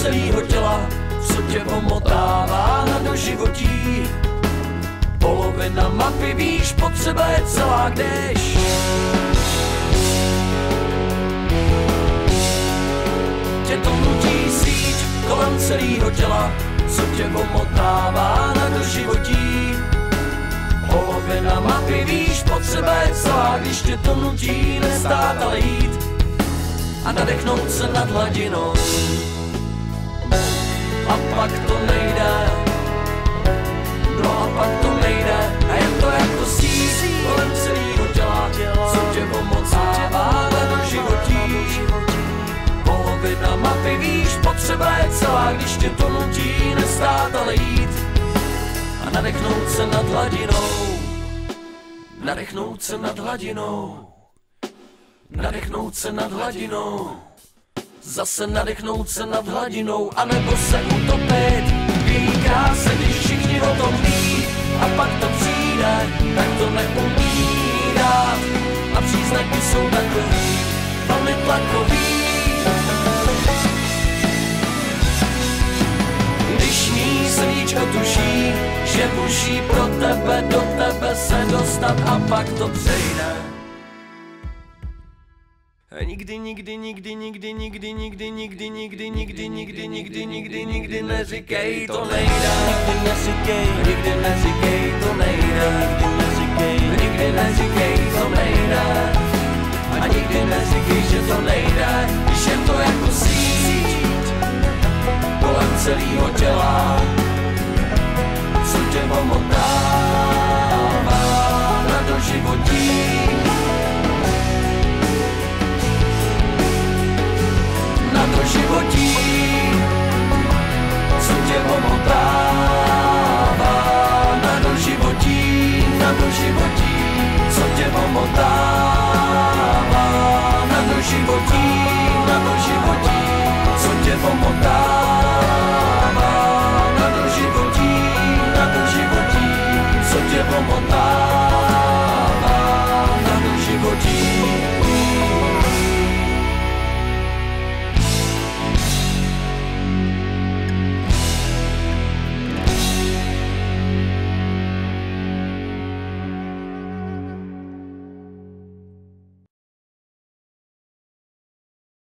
celého těla, co tě omotává na doživotí. Polovina mapy, víš, potřeba je celá, když tě to nutí síť kolem celého těla, co tě omotává na doživotí. Polovina mapy, víš, potřeba je celá, když tě to nutí nestát, ale jít a nadechnout se nad hladinou. A pak to nejde, no a pak to nejde, a je to jako síť kolem celého těla, co tě omocává na doživotí. Polovina mapy, víš, potřeba je celá, když tě to nutí nestát, ale jít a nadechnout se nad hladinou. Nadechnout se nad hladinou. Nadechnout se nad hladinou. Zase nadechnout se nad hladinou, anebo se utopit v její kráse, když všichni o tom ví. A pak to přijde, tak to neumí dát. A příznaky jsou takový, velmi tlakový. Když mý srdíčko tuší, že musí pro tebe, do tebe se dostat, a pak to přejde. Nikdy, nikdy, nikdy, nikdy, nikdy, nikdy, nikdy, nikdy, nikdy, nikdy, nikdy, nikdy, nikdy neříkej, to nejde. Nikdy neříkej, nikdy neříkej, to nejde. Nikdy neříkej, nikdy neříkej, to nejde. A nikdy neříkej, že to nejde, když je to jako síť kolem celého